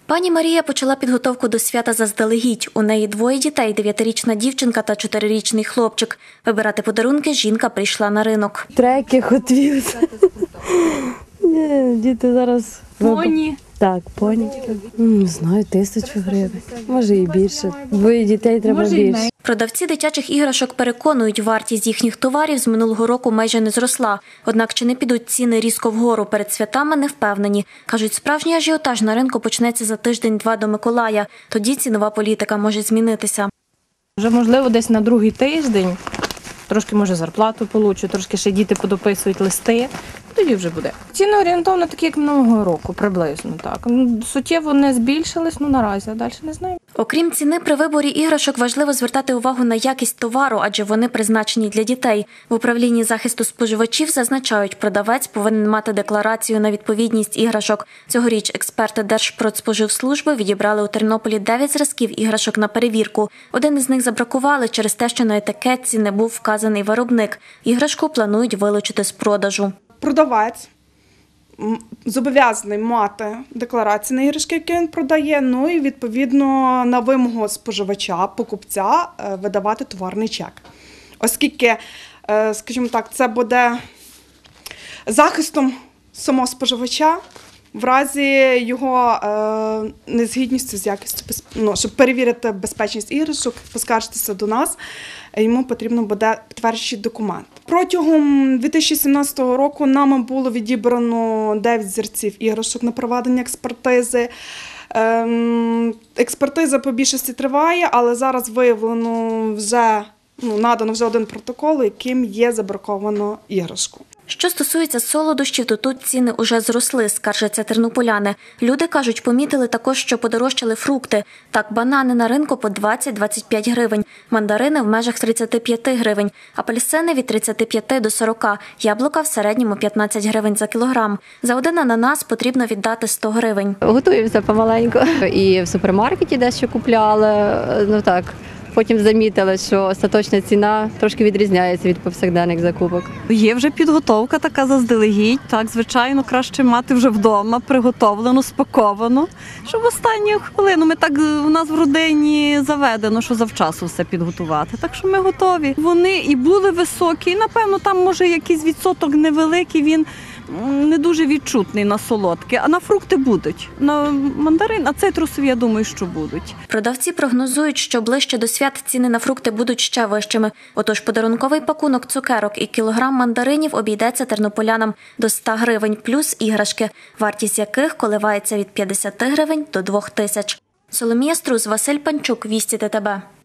Пані Марія почала підготовку до свята заздалегідь. У неї двоє дітей – 9-річна дівчинка та 4-річний хлопчик. Вибирати подарунки жінка прийшла на ринок. Треки, Hot Wheels. Ні, діти зараз... Поні. Так, поні. Не знаю, 1000 гривень. Може і більше. Двоє дітей треба більше. Продавці дитячих іграшок переконують, вартість їхніх товарів з минулого року майже не зросла. Однак чи не підуть ціни різко вгору перед святами, не впевнені. Кажуть, справжній ажіотаж на ринку почнеться за тиждень-два до Миколая. Тоді цінова політика може змінитися. Вже, можливо, десь на другий тиждень. Трошки, може, зарплату получу, трошки ще діти подописують листи. Тоді вже буде. Ціни орієнтовно такі, як минулого року, приблизно так. Суттєво не збільшились, наразі, а далі не знаю. Окрім ціни, при виборі іграшок важливо звертати увагу на якість товару, адже вони призначені для дітей. В управлінні захисту споживачів зазначають, продавець повинен мати декларацію на відповідність іграшок. Цьогоріч експерти Держпродспоживслужби відібрали у Тернополі 9 зразків іграшок на перевірку. Один із них забракували через те, що на етикетці не був вказаний виробник. Іграшку планують вилучити з продажу. Продавець зобов'язаний мати декларацію на іграшки, які він продає, ну і відповідно на вимогу споживача, покупця видавати товарний чек. Оскільки, скажімо так, це буде захистом самого споживача в разі його незгідності з якістю, щоб перевірити безпечність іграшок, поскаржитися до нас, йому потрібно буде підтверджуючий документ. Протягом 2017 року нами було відібрано 9 зразків іграшок на проведення експертизи. Експертиза по більшості триває, але зараз виявлено надано вже один протокол, яким є забраковано іграшку. Що стосується солодощів, то тут ціни уже зросли, скаржаться тернополяни. Люди кажуть, помітили також, що подорожчали фрукти. Так, банани на ринку по 20-25 гривень, мандарини в межах 35 гривень, апельсини від 35 до 40, яблука в середньому 15 гривень за кілограм. За один ананас потрібно віддати 100 гривень. Готуємося помаленьку. І в супермаркеті дещо купляли, Потім замітили, що остаточна ціна трошки відрізняється від повсякденних закупок. Є вже підготовка така заздалегідь. Так, звичайно, краще мати вже вдома, приготовлено, спаковано, щоб в останню хвилину. У нас в родині заведено, що завчасу все підготувати. Так що ми готові. Вони і були високі, і, напевно, там може якийсь відсоток невеликий, він не дуже відчутний на солодке, а на фрукти будуть. На мандарин, а цитрусові, я думаю, що будуть. Продавці прогнозують, що ближче до свят ціни на фрукти будуть ще вищими. Отож, подарунковий пакунок цукерок і кілограм мандаринів обійдеться тернополянам до 100 гривень, плюс іграшки, вартість яких коливається від 50 гривень до 2000. Соломія Струс, Василь Панчук, Вісті ТТБ.